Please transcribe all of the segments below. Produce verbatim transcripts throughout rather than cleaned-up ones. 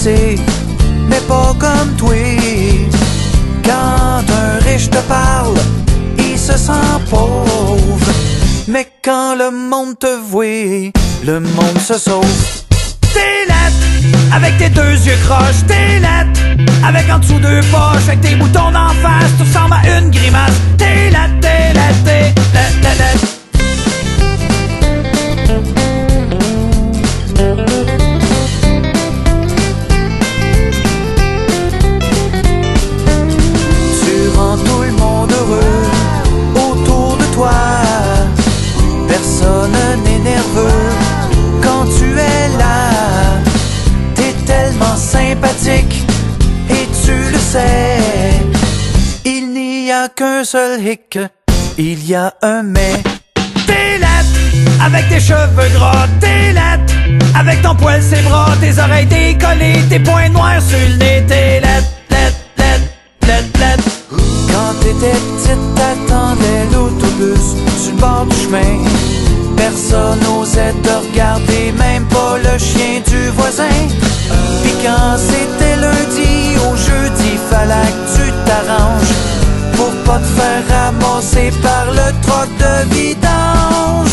intéressé, mais pas comme toi. Quand un riche te parle, il se sent pauvre, mais quand le monde te voit, le monde se sauve. T'es laide, avec tes deux yeux croches, t'es laide, avec en dessous deux poches, avec tes boutons d'en face, tu ressembles à une grimace. T'es laide, t'es laide, t'es laide, laide, laide. Tu rends tout le monde heureux autour de toi, personne n'est nerveux quand tu es là. T'es tellement sympathique et tu le sais. Il n'y a qu'un seul hic, il y a un mais. T'es laide, avec tes cheveux gras, t'es laide, avec ton poil ses bras, tes oreilles décollées, tes poings noirs sur le nez. T'es laide, laide, laide, laide, laide. Quand t'étais petite, t'attendais l'autobus sur le bord du chemin. Personne n'osait te regarder, même pas le chien du voisin. Pis quand c'était lundi au jeudi, fallait que tu t'arranges pour pas te faire ramasser par le troc de vidange.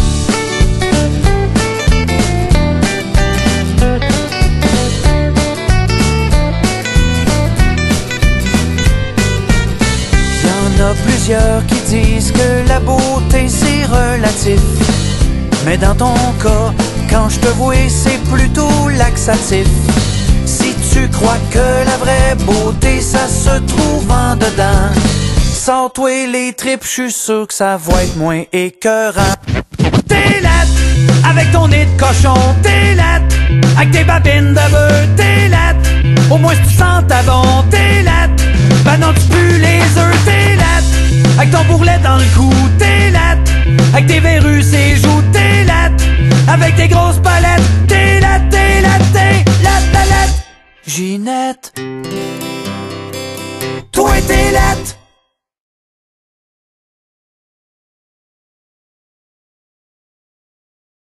Y'en a plusieurs qui disent que la beauté c'est relatif, mais dans ton cas, quand je te vois, c'est plutôt laxatif. Si tu crois que la vraie beauté, ça se trouve en dedans, sors-toi les tripes, j'suis sûr que ça va être moins écœurant. T'es laide, avec ton nez de cochon, t'es laide, avec tes babines de bœuf, t'es laide, au moins si tu sens ta bon, t'es laide, ben non tu pues les œufs, t'es laide, avec ton bourrelet dans le cou, t'es laide, avec tes verrues ses joues, t'es laide, avec tes grosses palettes,